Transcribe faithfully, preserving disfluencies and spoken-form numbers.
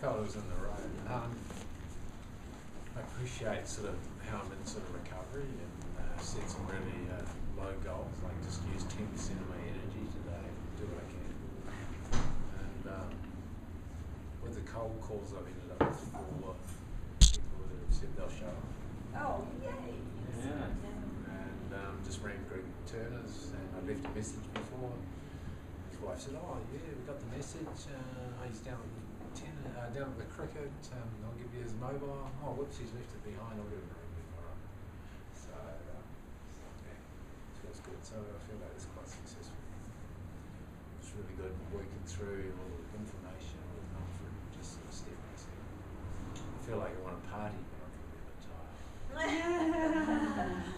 felt it was on the road. Um, I appreciate sort of how I'm in sort of recovery and uh, set some really uh, low goals, like just use ten percent of my energy today, do what I can. And um, with the cold calls, I've ended up with four people that have said they'll show up. Oh, yay! Yeah. And um, just rang Greg Turner's and I left a message before. His wife said, oh yeah, we got the message. Uh, he's down at the, ten, uh, down at the cricket. Um, I'll give you his mobile. Oh, whoops, he's left it behind. I'll give him a ring tomorrow. So, um, yeah, it feels good. So I feel like it's quite successful. It's really good working through all the information we've gone through, just sort of step by step. I feel like I want to party, but I'm feeling a bit tired.